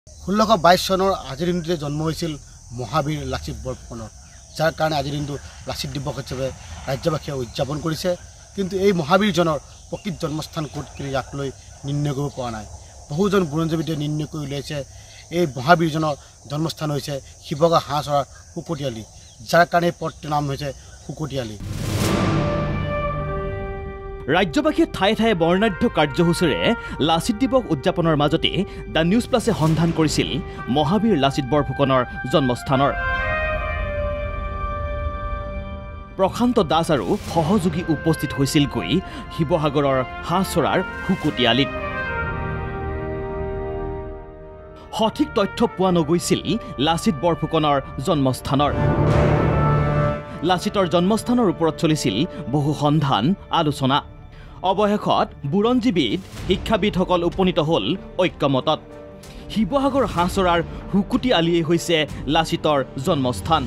1622 চনৰ আজিৰ দিনটোতে জন্ম হৈছিল মহাবীৰ লাচিত বৰফুকনৰ, যাৰ কাৰণে আজিৰ দিনটো লাচিত দিৱস হিচাপে ৰাজ্যবাসীয়ে উদযাপন কৰিছে। কিন্তু এই মহাবীৰজনৰ প্ৰকৃত জন্মস্থান ক'ত কি ইয়াক লৈ নিৰ্ণয় কৰিব পৰা নাই। বহুজন বুৰঞ্জীবিদে নিৰ্ণয় কৰি উলিয়াইছে এই মহাবীৰজনৰ জন্মস্থান হৈছে শিৱসাগৰ হাঁহচৰাৰ শুকতীয়ালি, যাৰ কাৰণে এই পদটোৰ নাম হৈছে শুকতীয়ালি। ৰাজ্যবাসীয়ে ঠায়ে ঠায়ে বৰ্ণাঢ্য কাৰ্যসূচীৰে লাচিত দিৱস উদযাপনৰ মাজতে দ্য নিউজ প্লাছে সন্ধান কৰিছিল মহাবীৰ লাচিত বৰফুকনৰ জন্মস্থানৰ। প্ৰশান্ত দাস আৰু সহযোগী উপস্থিত হৈছিলগৈ শিৱসাগৰৰ হাঁহচৰাৰ শুকতীয়ালিত। সঠিক তথ্য পোৱা নগৈছিল লাচিত বৰফুকনৰ জন্মস্থানৰ। লাচিতৰ জন্মস্থানৰ ওপৰত চলিছিল বহু সন্ধান আলোচনা। অৱশেষত বুৰঞ্জীবিদ শিক্ষাবিদসকল উপনীত হ'ল ঐক্যমতত শিৱসাগৰ হাঁহচৰাৰ শুকতীয়ালিয়েই হৈছে লাচিতৰ জন্মস্থান।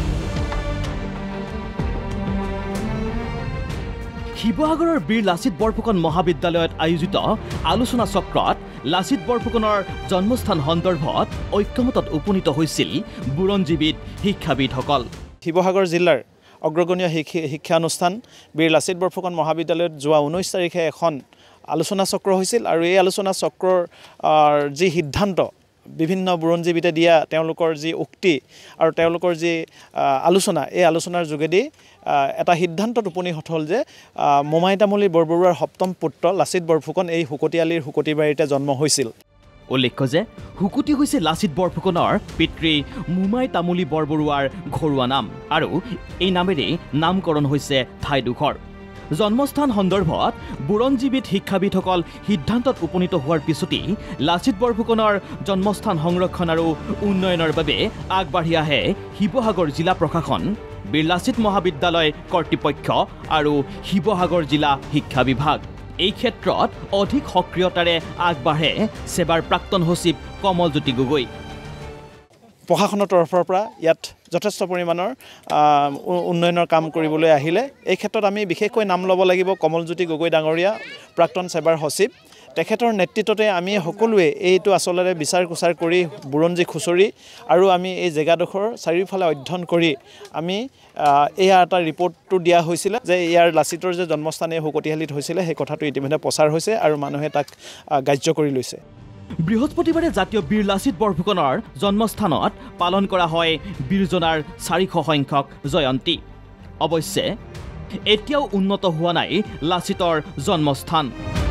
শিৱসাগৰৰ বীৰ লাচিত বৰফুকন মহাবিদ্যালয়ত আয়োজিত আলোচনা চক্ৰত লাচিত বৰফুকনৰ জন্মস্থান সন্দৰ্ভত ঐক্যমতত উপনীত হৈছিল বুৰঞ্জীবিদ শিক্ষাবিদসকল। শিৱসাগৰ জিলাৰ অগ্ৰগণ্য শিক্ষানুষ্ঠান বীৰ লাচিত বৰফুকন মহাবিদ্যালয়ত যোৱা 19 তাৰিখে এখন আলোচনা চক্ৰ হৈছিল আৰু এই আলোচনা চক্ৰৰ যি সিদ্ধান্ত বিভিন্ন বুৰঞ্জীবিদে দিয়া তেওঁলোকৰ যি উক্তি আৰু তেওঁলোকৰ যি আলোচনা, এই আলোচনাৰ যোগেদি এটা সিদ্ধান্তত উপনীত হ'ল যে মোমাই তামুলী বৰবৰুৱাৰ সপ্তম পুত্ৰ লাচিত বৰফুকন এই শুকতীয়ালিৰ শুকতীবাৰীতে জন্ম হৈছিল। উল্লেখ্য যে শুকুতি হৈছে লাচিত বৰফুকনৰ পিতৃ মোমাই তামুলী বৰবৰুৱাৰ ঘৰুৱা নাম আৰু এই নামেৰে নামকৰণ হৈছে ঠাইডোখৰ। জন্মস্থান সন্দৰ্ভত বুৰঞ্জীবিদ শিক্ষাবিদসকল সিদ্ধান্তত উপনীত হোৱাৰ পিছতেই লাচিত বৰফুকনৰ জন্মস্থান সংৰক্ষণ আৰু উন্নয়নৰ বাবে আগবাঢ়ি আহে শিৱসাগৰ জিলা প্ৰশাসন, বীৰ লাচিত মহাবিদ্যালয় কৰ্তৃপক্ষ আৰু শিৱসাগৰ জিলা শিক্ষা বিভাগ। এই ক্ষেত্ৰত অধিক সক্ৰিয়তাৰে আগবাঢ়ে সেৱাৰ প্ৰাক্তন সচিব কমলজ্যোতি গগৈ। প্ৰশাসনৰ তৰফৰ পৰা ইয়াত যথেষ্ট পৰিমাণৰ উন্নয়নৰ কাম কৰিবলৈ আহিলে। এই ক্ষেত্ৰত আমি বিশেষকৈ নাম ল'ব লাগিব কমলজ্যোতি গগৈ ডাঙৰীয়া, প্ৰাক্তন সেৱাৰ সচিব। তেখেতৰ নেতৃত্বতে আমি সকলোৱে এইটো আচলতে বিচাৰ কুচাৰ কৰি বুৰঞ্জী খুচৰি আৰু আমি এই জেগাডোখৰ চাৰিওফালে অধ্যয়ন কৰি আমি এয়া এটা ৰিপৰ্টটো দিয়া হৈছিলে যে ইয়াৰ লাচিতৰ যে জন্মস্থান এই শুকতীয়ালিত হৈছিলে সেই কথাটো ইতিমধ্যে প্ৰচাৰ হৈছে আৰু মানুহে তাক গ্ৰাহ্য কৰি লৈছে। বৃহস্পতিবাৰে জাতীয় বীৰ লাচিত বৰফুকনৰ জন্মস্থানত পালন কৰা হয় বীৰজনাৰ 400 সংখ্যক জয়ন্তী। অৱশ্যে এতিয়াও উন্নত হোৱা নাই লাচিতৰ জন্মস্থান।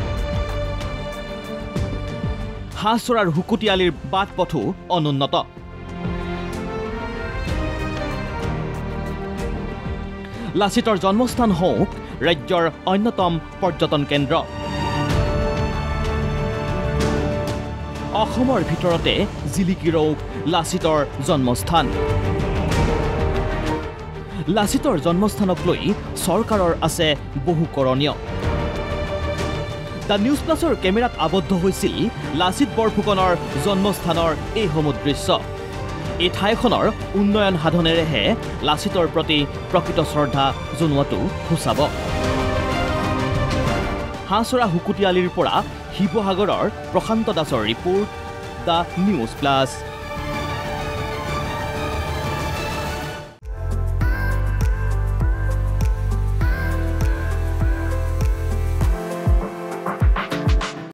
হাঁহচৰাৰ শুকতীয়ালিৰ বাট পথো অনুন্নত। লাচিতৰ জন্মস্থান হওক ৰাজ্যৰ অন্যতম পৰ্যটন কেন্দ্ৰ। অসমৰ ভিতৰতে জিলিকি ৰওক লাচিতৰ জন্মস্থান। লাচিতৰ জন্মস্থানক লৈ চৰকাৰৰ আছে বহু কৰণীয়। দ্য নিউজ প্লাছৰ কেমেৰাত আবদ্ধ হৈছিল লাচিত বৰফুকনৰ জন্মস্থানৰ এইসমূহ দৃশ্য। এই ঠাইখনৰ উন্নয়ন সাধনেৰেহে লাচিতৰ প্ৰতি প্ৰকৃত শ্ৰদ্ধা জনোৱাটো সুচাব। হাঁহচৰা শুকতীয়ালিৰ পৰা শিৱসাগৰৰ প্ৰশান্ত দাসৰ ৰিপৰ্ট, দ্য নিউজ প্লাছ।